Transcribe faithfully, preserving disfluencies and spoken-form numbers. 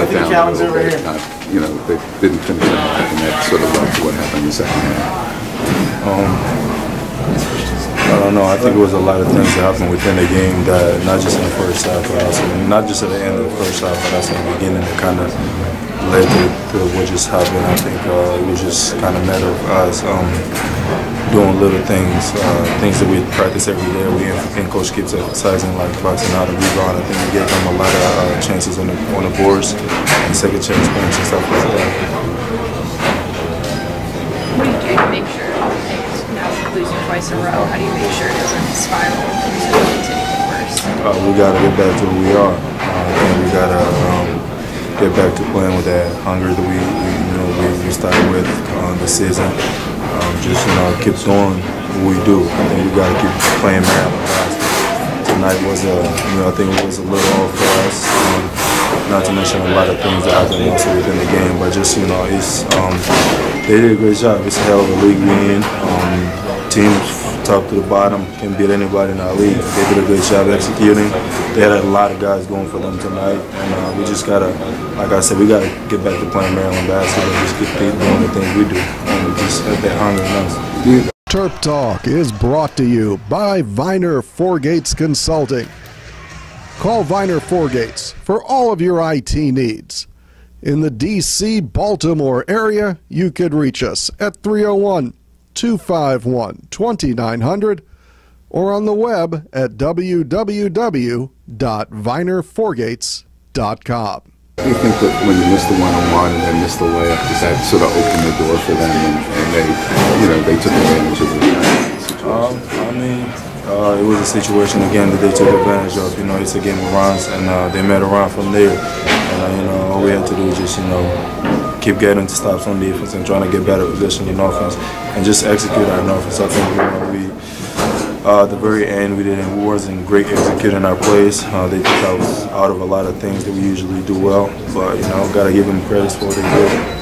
down a little bit. Not, you know, they didn't finish it off, and that sort of led to what happened in the second half. Um, I don't know. I think it was a lot of things that happened within the game that, not just in the first half, but also not just at the end of the first half, but also in the beginning, that kind of led to, to what just happened. I think uh, it was just kind of a matter of us um, doing little things, uh, things that we practice every day. We and Coach keeps emphasizing, like boxing out of rebound. I think we gave them a lot of uh, chances on the on the boards and second chance points and stuff like that. What do you do to make sure things, you know, losing twice in a row? How do you make sure it doesn't spiral into anything worse? Uh, we got to get back to who we are, uh, and we got to um, get back to playing with that hunger that we, we you know we, we started with uh, the season. Um, just you know keep doing what we do. I think we got to keep playing Maryland basketball. Tonight was a you know I think it was a little off for us. Um, not to mention a lot of things that happened also within the game, but just you know it's um, they did a great job. It's a hell of a league we in. Um, teams top to the bottom can beat anybody in our league. They did a great job executing. They had a lot of guys going for them tonight, and uh, we just gotta, like I said, we gotta get back to playing Maryland basketball. Just get doing the things we do, and we just have that hunger in us. Terp Talk is brought to you by Viner Forgates Consulting. Call Viner Forgates for all of your I T needs. In the D C Baltimore area, you could reach us at three oh one, two five one, two nine hundred or on the web at w w w dot viner forgates dot com. Do you think that when you missed the one-on-one and then missed the layup, does that sort of open the door for them, and, and they, you know, they took advantage of the situation? Um, I mean, uh, it was a situation again that they took advantage of. You know, it's a game of runs, and uh, they made a run from there. And uh, you know, all we had to do was just, you know, keep getting to stops on defense and trying to get better position in offense, and just execute our offense. I think you know, we. Uh, at the very end, we didn't. We wasn't great executing our plays. Uh, they took us out of a lot of things that we usually do well. But you know, gotta give them credit for what they did.